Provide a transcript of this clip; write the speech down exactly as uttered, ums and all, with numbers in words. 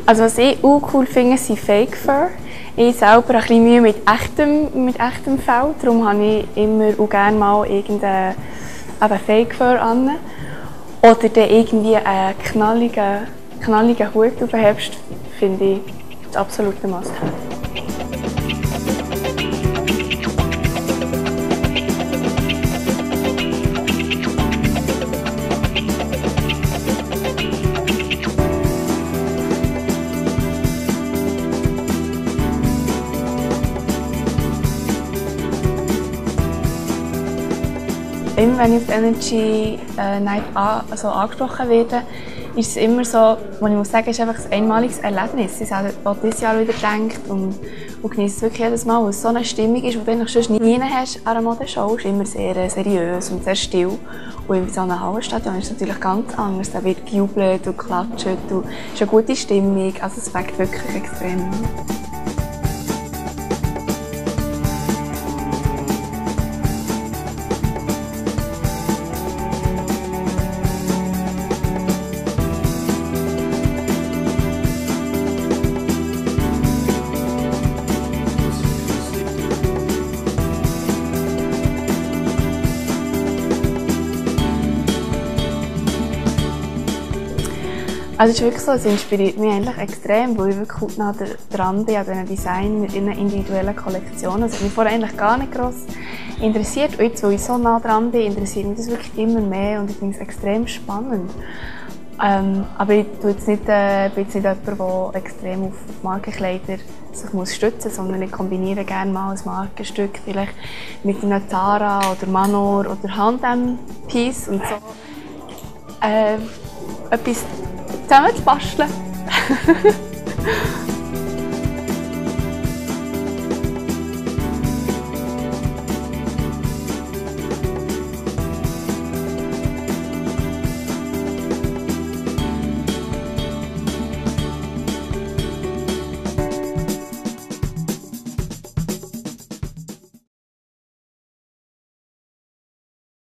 Also was ich auch cool finde, sind Fake Fur. Ich selber habe ein bisschen Mühe mit echtem, mit echtem Fell, darum habe ich immer auch gerne mal irgendeinen Fake Fur an. Oder dann irgendwie einen knalligen, knalligen Hut auf den Herbst, finde ich das absolute Must-have. Immer wenn ich auf die Energy äh, Night an, also angesprochen werde, ist es immer so, was ich muss sagen, ist einfach ein einmaliges Erlebnis. Ich habe auch dieses Jahr wieder gedacht und, und genieße es wirklich jedes Mal, weil es so eine Stimmung ist, die du eigentlich sonst nie hast an einer Modeshow. Es ist immer sehr seriös und sehr still. Und in so einem Hallenstadion ist es natürlich ganz anders. Da wird gejubelt und geklatscht und es ist eine gute Stimmung. Also es fängt wirklich extrem an. Also es ist wirklich so, es inspiriert mich eigentlich extrem, weil ich wirklich gut nah dran bin an diesen Design mit ihren individuellen Kollektionen. Das hat mich vorher eigentlich gar nicht gross interessiert. Und jetzt, wo ich so nah dran bin, interessiert mich das wirklich immer mehr und ich finde es extrem spannend. Ähm, aber ich tue jetzt nicht, äh, bin jetzt nicht jemand, der extrem auf Markenkleider sich muss stützen muss, sondern ich kombiniere gerne mal ein Markenstück vielleicht mit einem Zara oder Manor oder H&M-Piece und so äh, etwas zusammen zu basteln.